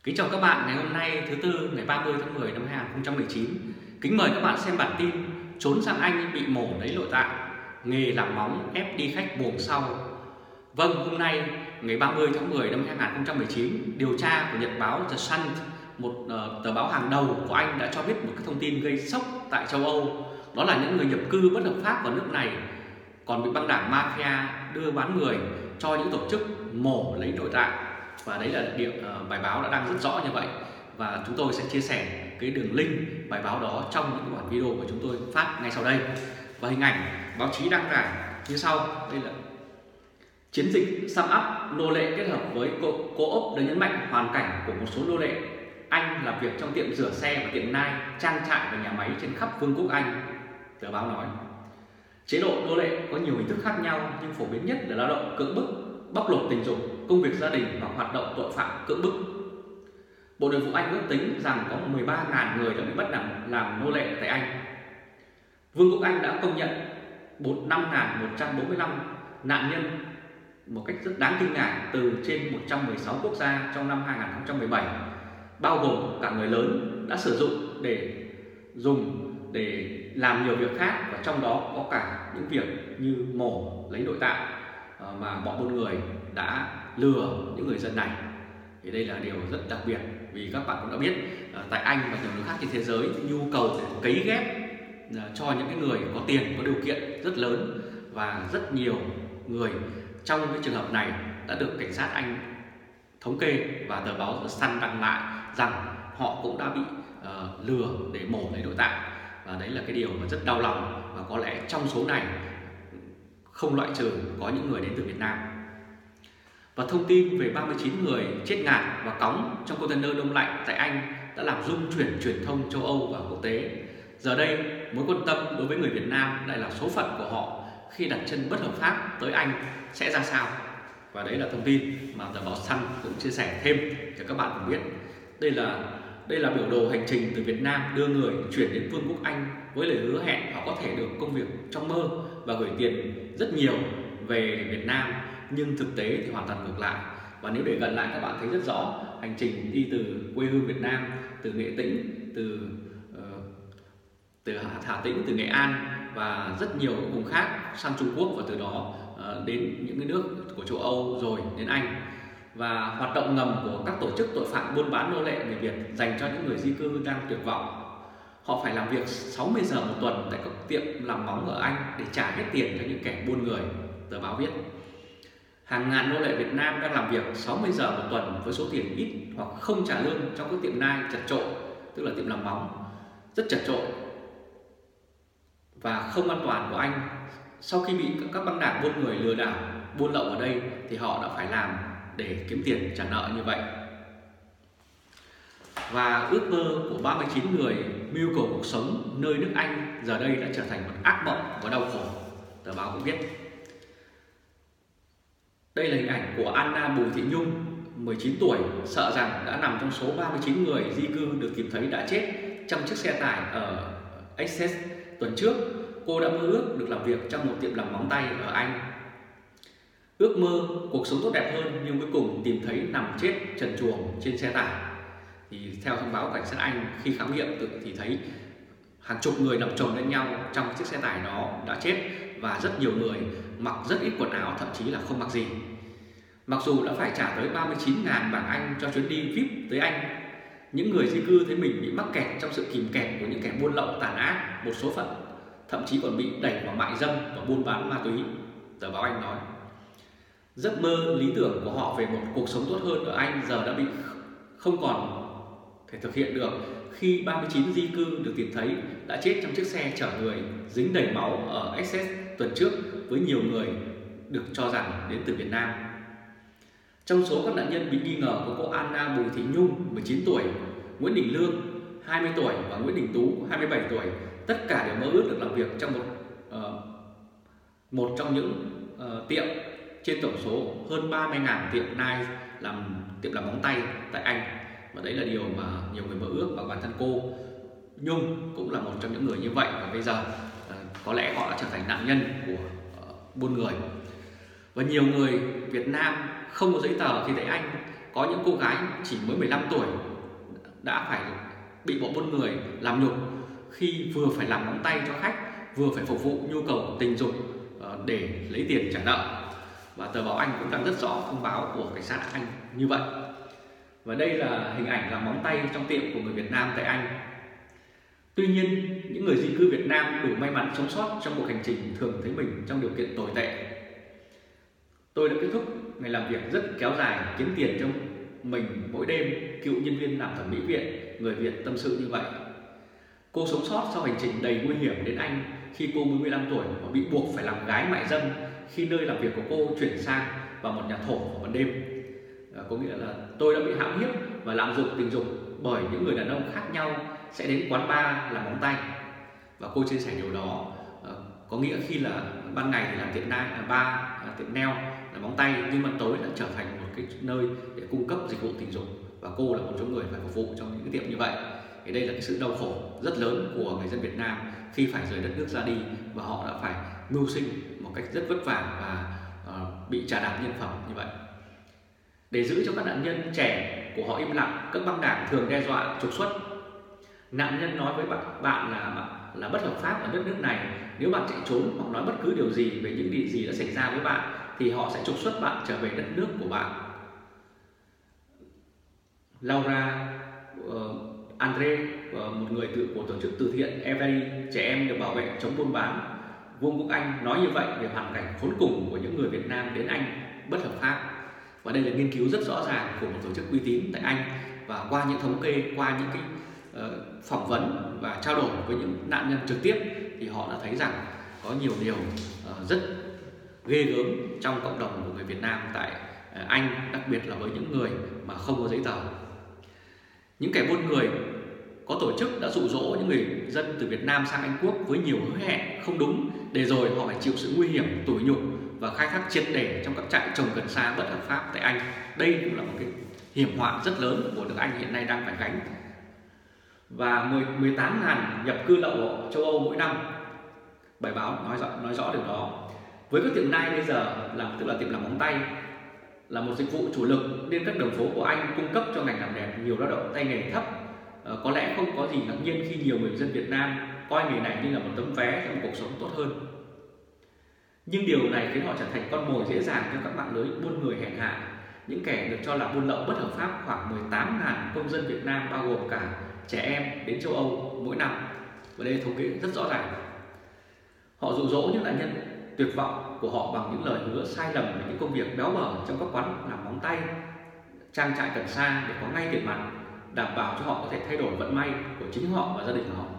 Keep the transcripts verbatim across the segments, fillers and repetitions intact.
Kính chào các bạn ngày hôm nay thứ tư ngày ba mươi tháng mười năm hai nghìn không trăm mười chín. Kính mời các bạn xem bản tin trốn sang Anh bị mổ lấy nội tạng, nghề làm móng ép đi khách buồng sau. Vâng, hôm nay ngày ba mươi tháng mười năm hai nghìn không trăm mười chín, điều tra của nhật báo The Sun, một uh, tờ báo hàng đầu của Anh đã cho biết một cái thông tin gây sốc tại châu Âu. Đó là những người nhập cư bất hợp pháp vào nước này còn bị băng đảng mafia đưa bán người cho những tổ chức mổ lấy nội tạng. Và đấy là địa, uh, bài báo đã đăng rất rõ như vậy. Và chúng tôi sẽ chia sẻ cái đường link bài báo đó trong những bản video của chúng tôi phát ngay sau đây. Và hình ảnh báo chí đăng tải như sau. Đây là chiến dịch sum up nô lệ kết hợp với co-op đã nhấn mạnh hoàn cảnh của một số nô lệ Anh làm việc trong tiệm rửa xe và tiệm nai, trang trại và nhà máy trên khắp Vương quốc Anh. Tờ báo nói chế độ nô lệ có nhiều hình thức khác nhau, nhưng phổ biến nhất là lao động cưỡng bức, bóc lột tình dục, công việc gia đình hoặc hoạt động tội phạm cưỡng bức. Bộ Nội vụ Anh ước tính rằng có mười ba nghìn người đã bị bắt làm, làm nô lệ tại Anh. Vương quốc Anh đã công nhận năm nghìn một trăm bốn mươi lăm nạn nhân một cách rất đáng kinh ngạc từ trên một trăm mười sáu quốc gia trong năm hai nghìn không trăm mười bảy, bao gồm cả người lớn đã sử dụng để dùng để làm nhiều việc khác, và trong đó có cả những việc như mổ lấy nội tạng mà bọn buôn người đã lừa những người dân này. Thì đây là điều rất đặc biệt, vì các bạn cũng đã biết tại Anh và nhiều nước khác trên thế giới, nhu cầu để cấy ghép cho những cái người có tiền, có điều kiện rất lớn, và rất nhiều người trong cái trường hợp này đã được cảnh sát Anh thống kê, và tờ báo The Sun đăng lại rằng họ cũng đã bị uh, lừa để mổ lấy nội tạng. Và đấy là cái điều mà rất đau lòng, và có lẽ trong số này không loại trừ có những người đến từ Việt Nam. Và thông tin về ba mươi chín người chết ngạt và cóng trong container đông lạnh tại Anh đã làm rung chuyển truyền thông châu Âu và quốc tế. Giờ đây, mối quan tâm đối với người Việt Nam lại là số phận của họ khi đặt chân bất hợp pháp tới Anh sẽ ra sao. Và đấy là thông tin mà tờ báo Sun cũng chia sẻ thêm cho các bạn cùng biết. Đây là đây là biểu đồ hành trình từ Việt Nam đưa người chuyển đến Vương quốc Anh với lời hứa hẹn họ có thể được công việc trong mơ và gửi tiền rất nhiều về Việt Nam, nhưng thực tế thì hoàn toàn ngược lại. Và nếu để gần lại, các bạn thấy rất rõ hành trình đi từ quê hương Việt Nam, từ Nghệ Tĩnh, từ uh, từ Hà Tĩnh, từ Nghệ An và rất nhiều vùng khác sang Trung Quốc, và từ đó uh, đến những cái nước của châu Âu rồi đến Anh. Và hoạt động ngầm của các tổ chức tội phạm buôn bán nô lệ người Việt dành cho những người di cư đang tuyệt vọng. Họ phải làm việc sáu mươi giờ một tuần tại các tiệm làm móng ở Anh để trả hết tiền cho những kẻ buôn người, tờ báo viết. Hàng ngàn nô lệ Việt Nam đang làm việc sáu mươi giờ một tuần với số tiền ít hoặc không trả lương trong các tiệm nai chật chội, tức là tiệm làm móng rất chật chội và không an toàn của Anh. Sau khi bị các băng đảng buôn người lừa đảo, buôn lậu ở đây thì họ đã phải làm để kiếm tiền trả nợ như vậy. Và ước mơ của ba mươi chín người mưu cầu cuộc sống nơi nước Anh giờ đây đã trở thành một ác mộng và đau khổ, tờ báo cũng viết. Đây là hình ảnh của Anna Bùi Thị Nhung, mười chín tuổi, sợ rằng đã nằm trong số ba mươi chín người di cư được tìm thấy đã chết trong chiếc xe tải ở Essex tuần trước. Cô đã mơ ước được làm việc trong một tiệm làm móng tay ở Anh. Ước mơ cuộc sống tốt đẹp hơn, nhưng cuối cùng tìm thấy nằm chết trần truồng trên xe tải. Thì theo thông báo cảnh sát Anh, khi khám nghiệm tự thì thấy hàng chục người nằm chồng lên nhau trong chiếc xe tải đó đã chết, và rất nhiều người mặc rất ít quần áo, thậm chí là không mặc gì. Mặc dù đã phải trả tới ba mươi chín nghìn bảng Anh cho chuyến đi vi ai pi tới Anh, những người di cư thấy mình bị mắc kẹt trong sự kìm kẹp của những kẻ buôn lậu tàn ác, một số phận thậm chí còn bị đẩy vào mại dâm và buôn bán ma túy, tờ báo Anh nói. Giấc mơ lý tưởng của họ về một cuộc sống tốt hơn ở Anh giờ đã bị không còn thể thực hiện được khi ba mươi chín di cư được tìm thấy đã chết trong chiếc xe chở người dính đầy máu ở Essex tuần trước, với nhiều người được cho rằng đến từ Việt Nam. Trong số các nạn nhân bị nghi ngờ có cô Anna Bùi Thị Nhung, mười chín tuổi, Nguyễn Đình Lương, hai mươi tuổi và Nguyễn Đình Tú, hai mươi bảy tuổi. Tất cả đều mơ ước được làm việc trong một uh, một trong những uh, tiệm trên tổng số hơn ba mươi nghìn tiệm nai làm tiệm làm móng tay tại Anh. Và đấy là điều mà nhiều người mơ ước, và bản thân cô Nhung cũng là một trong những người như vậy. Và bây giờ uh, có lẽ họ đã trở thành nạn nhân của uh, buôn người. Và nhiều người Việt Nam không có giấy tờ khi tới Anh có những cô gái chỉ mới mười lăm tuổi đã phải bị bọn buôn người làm nhục khi vừa phải làm móng tay cho khách, vừa phải phục vụ nhu cầu tình dục để lấy tiền trả nợ. Và tờ báo Anh cũng đang rất rõ thông báo của cảnh sát Anh như vậy. Và đây là hình ảnh làm móng tay trong tiệm của người Việt Nam tại Anh. Tuy nhiên, những người di cư Việt Nam đủ may mắn sống sót trong cuộc hành trình thường thấy mình trong điều kiện tồi tệ. Tôi đã kết thúc ngày làm việc rất kéo dài kiếm tiền cho mình mỗi đêm, cựu nhân viên làm thẩm mỹ viện người Việt tâm sự như vậy. Cô sống sót sau hành trình đầy nguy hiểm đến Anh khi cô mới mười lăm tuổi và bị buộc phải làm gái mại dâm khi nơi làm việc của cô chuyển sang vào một nhà thổ vào ban đêm. À, có nghĩa là tôi đã bị hãm hiếp và lạm dụng tình dục bởi những người đàn ông khác nhau sẽ đến quán bar làm móng tay. Và cô chia sẻ điều đó à, có nghĩa khi là ban ngày thì làm tiệm nai, là bar, là tiệm nail, là móng tay, nhưng mà tối đã trở thành một cái nơi để cung cấp dịch vụ tình dục, và cô là một trong người phải phục vụ trong những cái tiệm như vậy. Thì đây là cái sự đau khổ rất lớn của người dân Việt Nam khi phải rời đất nước ra đi, và họ đã phải mưu sinh một cách rất vất vả và uh, bị trà đạp nhân phẩm như vậy. Để giữ cho các nạn nhân trẻ của họ im lặng, các băng đảng thường đe dọa trục xuất. Nạn nhân nói với bạn là là bất hợp pháp ở đất nước này, nếu bạn chạy trốn hoặc nói bất cứ điều gì về những điều gì đã xảy ra với bạn thì họ sẽ trục xuất bạn trở về đất nước của bạn. Laura uh, Andre, uh, một người tự của tổ chức từ thiện Every trẻ em được bảo vệ chống buôn bán Vương quốc Anh, nói như vậy về hoàn cảnh khốn cùng của những người Việt Nam đến Anh bất hợp pháp. Và đây là nghiên cứu rất rõ ràng của một tổ chức uy tín tại Anh, và qua những thống kê, qua những cái uh, phỏng vấn và trao đổi với những nạn nhân trực tiếp thì họ đã thấy rằng có nhiều điều uh, rất ghê gớm trong cộng đồng của người Việt Nam tại uh, Anh, đặc biệt là với những người mà không có giấy tờ. Những kẻ buôn người có tổ chức đã dụ dỗ những người dân từ Việt Nam sang Anh Quốc với nhiều hứa hẹn không đúng, để rồi họ phải chịu sự nguy hiểm, tủi nhục và khai thác triệt để trong các trại trồng cần sa bất hợp pháp tại Anh. Đây cũng là một cái hiểm họa rất lớn của nước Anh hiện nay đang phải gánh. Và mười tám nghìn nhập cư lậu ở châu Âu mỗi năm. Bài báo nói rõ, nói rõ điều đó. Với các tiệm nai bây giờ, là, tức là tiệm làm móng tay, là một dịch vụ chủ lực nên các đường phố của Anh cung cấp cho ngành làm đẹp nhiều lao động tay nghề thấp. À, có lẽ không có gì ngạc nhiên khi nhiều người dân Việt Nam coi nghề này như là một tấm vé cho một cuộc sống tốt hơn. Nhưng điều này khiến họ trở thành con mồi dễ dàng cho các mạng lưới buôn người hèn hạ. Những kẻ được cho là buôn lậu bất hợp pháp khoảng mười tám nghìn công dân Việt Nam, bao gồm cả trẻ em, đến châu Âu mỗi năm. Và đây là thống kê rất rõ ràng. Họ dụ dỗ những nạn nhân tuyệt vọng của họ bằng những lời hứa sai lầm về những công việc béo bở trong các quán làm móng tay, trang trại cần sa để có ngay tiền mặt, đảm bảo cho họ có thể thay đổi vận may của chính họ và gia đình họ.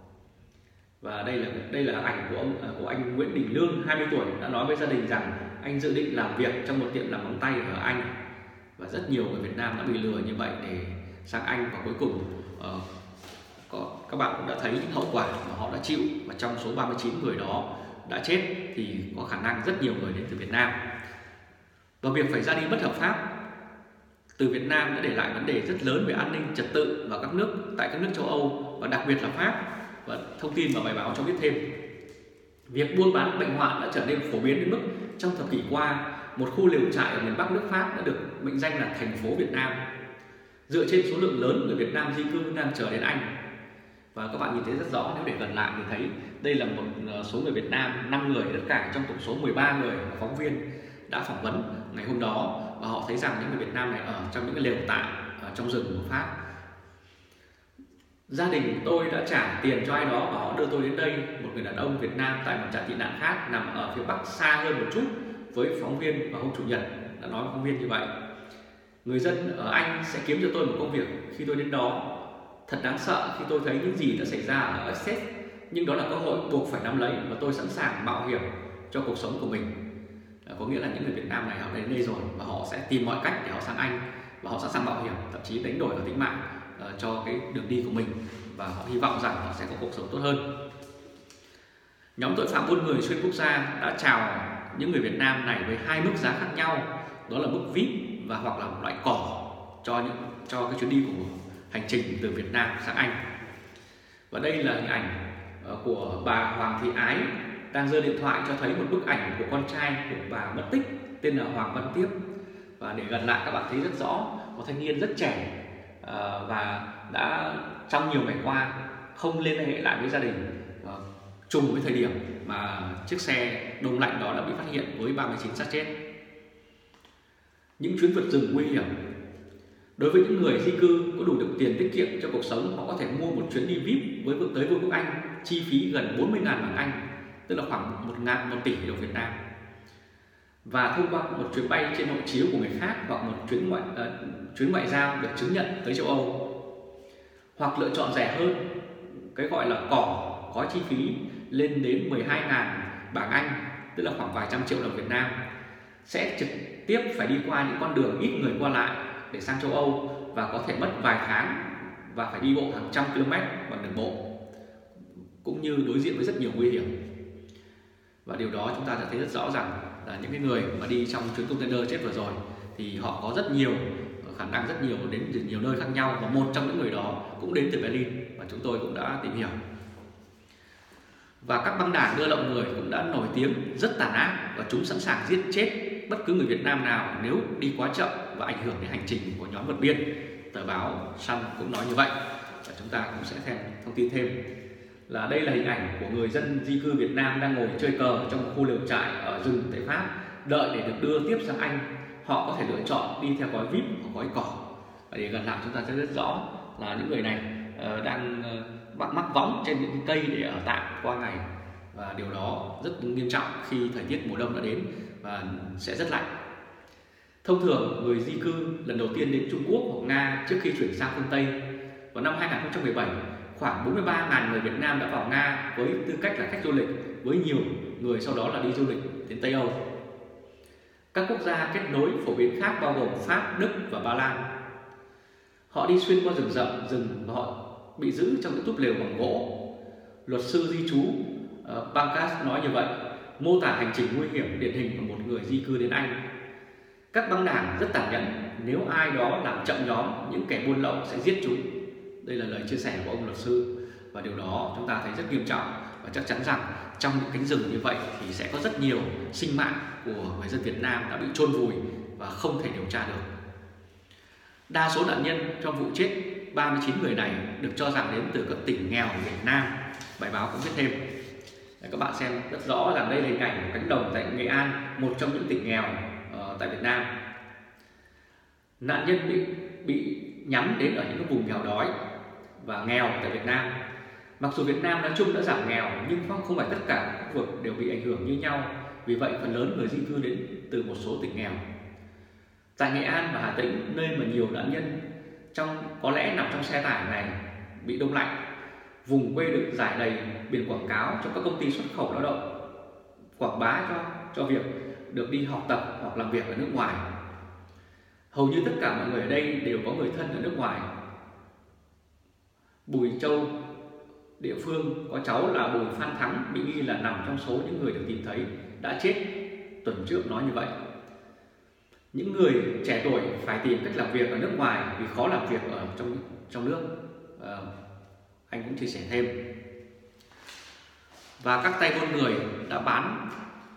Và đây là đây là ảnh của ông của anh Nguyễn Đình Lương, hai mươi tuổi, đã nói với gia đình rằng anh dự định làm việc trong một tiệm làm móng tay ở Anh. Và rất nhiều người Việt Nam đã bị lừa như vậy để sang Anh, và cuối cùng uh, có, các bạn cũng đã thấy những hậu quả mà họ đã chịu. Và trong số ba mươi chín người đó đã chết thì có khả năng rất nhiều người đến từ Việt Nam. Và việc phải ra đi bất hợp pháp từ Việt Nam đã để lại vấn đề rất lớn về an ninh trật tự và các nước tại các nước châu Âu, và đặc biệt là Pháp. Và thông tin vào bài báo cho biết thêm, việc buôn bán bệnh hoạn đã trở nên phổ biến đến mức trong thập kỷ qua, một khu lều trại ở miền Bắc nước Pháp đã được mệnh danh là thành phố Việt Nam, dựa trên số lượng lớn người Việt Nam di cư đang trở đến Anh. Và các bạn nhìn thấy rất rõ, nếu để gần lại thì thấy đây là một số người Việt Nam, năm người tất cả trong tổng số mười ba người mà phóng viên đã phỏng vấn ngày hôm đó, và họ thấy rằng những người Việt Nam này ở trong những cái lều tạm ở trong rừng của Pháp. Gia đình tôi đã trả tiền cho ai đó và họ đưa tôi đến đây, một người đàn ông Việt Nam tại một trại tị nạn khác nằm ở phía Bắc xa hơn một chút, với phóng viên vào hôm Chủ nhật đã nói với phóng viên như vậy. Người dân ở Anh sẽ kiếm cho tôi một công việc khi tôi đến đó. Thật đáng sợ khi tôi thấy những gì đã xảy ra ở Essex, nhưng đó là cơ hội buộc phải nắm lấy, và tôi sẵn sàng mạo hiểm cho cuộc sống của mình. Có nghĩa là những người Việt Nam này họ đến đây rồi và họ sẽ tìm mọi cách để họ sang Anh, và họ sẵn sàng mạo hiểm, thậm chí đánh đổi cả tính mạng uh, cho cái đường đi của mình, và họ hy vọng rằng họ sẽ có cuộc sống tốt hơn. Nhóm tội phạm buôn người xuyên quốc gia đã chào những người Việt Nam này với hai mức giá khác nhau, đó là mức vê i pê và hoặc là một loại cỏ cho những cho cái chuyến đi của hành trình từ Việt Nam sang Anh. Và đây là hình ảnh uh, của bà Hoàng Thị Ái đang giơ điện thoại cho thấy một bức ảnh của con trai của bà mất tích tên là Hoàng Văn Tiếp. Và để gần lại các bạn thấy rất rõ một thanh niên rất trẻ và đã trong nhiều ngày qua không liên hệ lại với gia đình, trùng với thời điểm mà chiếc xe đông lạnh đó đã bị phát hiện với ba mươi chín xác chết. Những chuyến vượt rừng nguy hiểm. Đối với những người di cư có đủ được tiền tiết kiệm cho cuộc sống, họ có thể mua một chuyến đi vi ai pi với tới Vương quốc Anh, chi phí gần bốn mươi nghìn bảng Anh, tức là khoảng một tỷ đồng Việt Nam. Và thông qua một chuyến bay trên hộ chiếu của người khác hoặc một chuyến ngoại uh, chuyến ngoại giao được chứng nhận tới châu Âu. Hoặc lựa chọn rẻ hơn, cái gọi là cỏ có chi phí lên đến mười hai nghìn bảng Anh, tức là khoảng vài trăm triệu đồng Việt Nam, sẽ trực tiếp phải đi qua những con đường ít người qua lại để sang châu Âu và có thể mất vài tháng và phải đi bộ hàng trăm km bằng đường bộ, cũng như đối diện với rất nhiều nguy hiểm. Và điều đó chúng ta sẽ thấy rất rõ rằng là những cái người mà đi trong chuyến container chết vừa rồi thì họ có rất nhiều khả năng, rất nhiều đến từ nhiều nơi khác nhau, và một trong những người đó cũng đến từ Berlin và chúng tôi cũng đã tìm hiểu. Và các băng đảng đưa lậu người cũng đã nổi tiếng rất tàn ác, và chúng sẵn sàng giết chết bất cứ người Việt Nam nào nếu đi quá chậm và ảnh hưởng đến hành trình của nhóm vượt biên. Tờ báo Sun cũng nói như vậy, và chúng ta cũng sẽ thêm thông tin thêm là đây là hình ảnh của người dân di cư Việt Nam đang ngồi chơi cờ trong một khu lều trại ở rừng tại Pháp, đợi để được đưa tiếp sang Anh. Họ có thể lựa chọn đi theo gói vi ai pi hoặc gói cỏ. Và để gần lại chúng ta sẽ rất rõ là những người này đang mắc mắc võng trên những cây để ở tạm qua ngày, và điều đó rất nghiêm trọng khi thời tiết mùa đông đã đến và sẽ rất lạnh. Thông thường người di cư lần đầu tiên đến Trung Quốc hoặc Nga trước khi chuyển sang phương Tây vào năm hai nghìn không trăm mười bảy, khoảng bốn mươi ba nghìn người Việt Nam đã vào Nga với tư cách là khách du lịch, với nhiều người sau đó là đi du lịch đến Tây Âu. Các quốc gia kết nối phổ biến khác bao gồm Pháp, Đức và Ba Lan. Họ đi xuyên qua rừng rậm, rừng và họ bị giữ trong những túp lều bằng gỗ. Luật sư di trú uh, Pankaj nói như vậy, mô tả hành trình nguy hiểm điển hình của một người di cư đến Anh. Các băng đảng rất tàn nhẫn, nếu ai đó làm chậm nhóm, những kẻ buôn lậu sẽ giết chúng. Đây là lời chia sẻ của ông luật sư, và điều đó chúng ta thấy rất nghiêm trọng, và chắc chắn rằng trong những cánh rừng như vậy thì sẽ có rất nhiều sinh mạng của người dân Việt Nam đã bị chôn vùi và không thể điều tra được. Đa số nạn nhân trong vụ chết ba mươi chín người này được cho rằng đến từ các tỉnh nghèo của Việt Nam. Bài báo cũng viết thêm. Để các bạn xem rất rõ rằng đây là hình ảnh của cánh đồng tại Nghệ An, một trong những tỉnh nghèo uh, tại Việt Nam. Nạn nhân bị bị nhắm đến ở những vùng nghèo đói và nghèo tại Việt Nam. Mặc dù Việt Nam nói chung đã giảm nghèo, nhưng không phải tất cả các khu vực đều bị ảnh hưởng như nhau. Vì vậy phần lớn người di cư đến từ một số tỉnh nghèo. Tại Nghệ An và Hà Tĩnh, nơi mà nhiều nạn nhân trong có lẽ nằm trong xe tải này bị đông lạnh, vùng quê được rải đầy biển quảng cáo cho các công ty xuất khẩu lao động, quảng bá cho cho việc được đi học tập hoặc làm việc ở nước ngoài. Hầu như tất cả mọi người ở đây đều có người thân ở nước ngoài. Bùi Châu, địa phương, có cháu là Bùi Phan Thắng bị nghi là nằm trong số những người được tìm thấy đã chết tuần trước, nói như vậy. Những người trẻ tuổi phải tìm cách làm việc ở nước ngoài vì khó làm việc ở trong trong nước. À, anh cũng chia sẻ thêm. Và các tay buôn người đã bán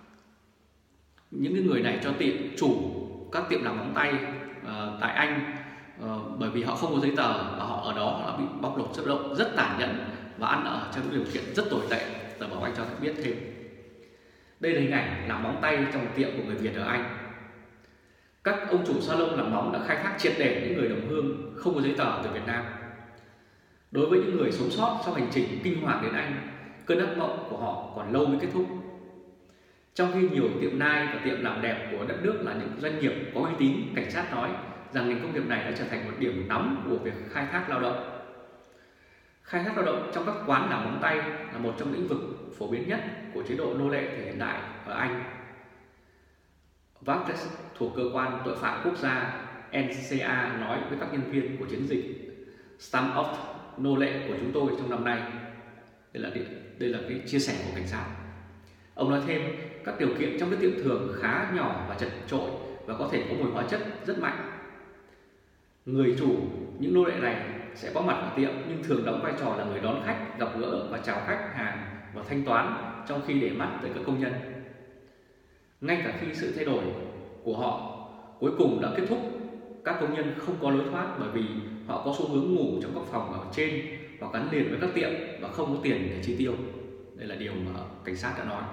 những người này cho tiệm chủ các tiệm làm móng tay uh, tại Anh, uh, bởi vì họ không có giấy tờ và họ ở đó họ bị bóc lột, rất động rất tàn nhẫn và ăn ở trong điều kiện rất tồi tệ. Tờ báo Anh cho biết thêm. Đây là hình ảnh làm móng tay trong một tiệm của người Việt ở Anh. Các ông chủ salon làm móng đã khai thác triệt để những người đồng hương không có giấy tờ từ Việt Nam. Đối với những người sống sót sau hành trình kinh hoàng đến Anh, cơn ác mộng của họ còn lâu mới kết thúc. Trong khi nhiều tiệm nai và tiệm làm đẹp của đất nước là những doanh nghiệp có uy tín, cảnh sát nói rằng ngành công nghiệp này đã trở thành một điểm nóng của việc khai thác lao động. Khai thác lao động trong các quán làm móng tay là một trong lĩnh vực phổ biến nhất của chế độ nô lệ thời hiện đại ở Anh. Vatres thuộc cơ quan tội phạm quốc gia N C A nói với các nhân viên của chiến dịch Stamp Out nô lệ của chúng tôi trong năm nay. Đây là đây là cái chia sẻ của cảnh sát. Ông nói thêm các điều kiện trong cái tiệm thường khá nhỏ và chật chội và có thể có mùi hóa chất rất mạnh. Người chủ những nô lệ này sẽ có mặt ở tiệm nhưng thường đóng vai trò là người đón khách, gặp gỡ và chào khách hàng và thanh toán, trong khi để mắt tới các công nhân. Ngay cả khi sự thay đổi của họ cuối cùng đã kết thúc, các công nhân không có lối thoát, bởi vì họ có xu hướng ngủ trong các phòng ở trên hoặc gắn liền với các tiệm và không có tiền để chi tiêu. Đây là điều mà cảnh sát đã nói.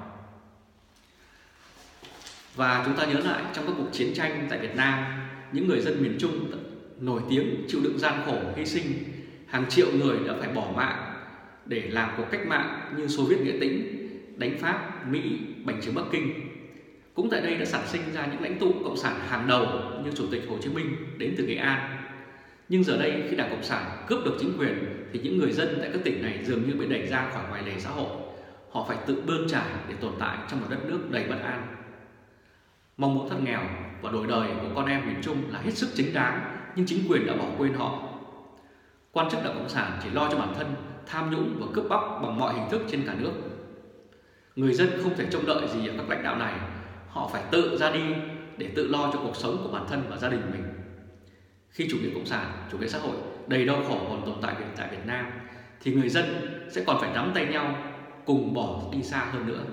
Và chúng ta nhớ lại, trong các cuộc chiến tranh tại Việt Nam, những người dân miền Trung nổi tiếng chịu đựng gian khổ, hy sinh, hàng triệu người đã phải bỏ mạng để làm cuộc cách mạng như Xô Viết Nghệ Tĩnh, đánh Pháp, Mỹ, bành trướng Bắc Kinh. Cũng tại đây đã sản sinh ra những lãnh tụ cộng sản hàng đầu như Chủ tịch Hồ Chí Minh đến từ Nghệ An. Nhưng giờ đây, khi Đảng Cộng sản cướp được chính quyền thì những người dân tại các tỉnh này dường như bị đẩy ra khỏi ngoài lề xã hội. Họ phải tự bươn trải để tồn tại trong một đất nước đầy bất an. Mong muốn thoát nghèo và đổi đời của con em miền Trung là hết sức chính đáng, nhưng chính quyền đã bỏ quên họ. Quan chức Đảng Cộng sản chỉ lo cho bản thân, tham nhũng và cướp bóc bằng mọi hình thức trên cả nước. Người dân không thể trông đợi gì ở các lãnh đạo này, họ phải tự ra đi để tự lo cho cuộc sống của bản thân và gia đình mình. Khi chủ nghĩa cộng sản, chủ nghĩa xã hội đầy đau khổ còn tồn tại tại Việt Nam, thì người dân sẽ còn phải nắm tay nhau cùng bỏ đi xa hơn nữa.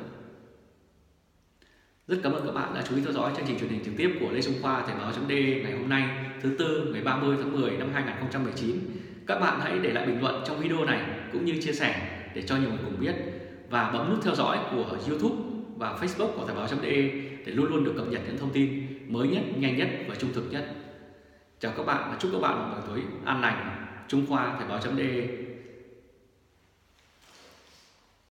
Rất cảm ơn các bạn đã chú ý theo dõi chương trình truyền hình trực tiếp của Lê Trung Khoa Thời báo chấm de ngày hôm nay, thứ Tư ngày ba mươi tháng mười năm hai nghìn không trăm mười chín. Các bạn hãy để lại bình luận trong video này cũng như chia sẻ để cho nhiều người cùng biết, và bấm nút theo dõi của YouTube và Facebook của Thời báo chấm de để luôn luôn được cập nhật những thông tin mới nhất, nhanh nhất và trung thực nhất. Chào các bạn và chúc các bạn một buổi tối an lành. Trung Khoa Thời báo chấm de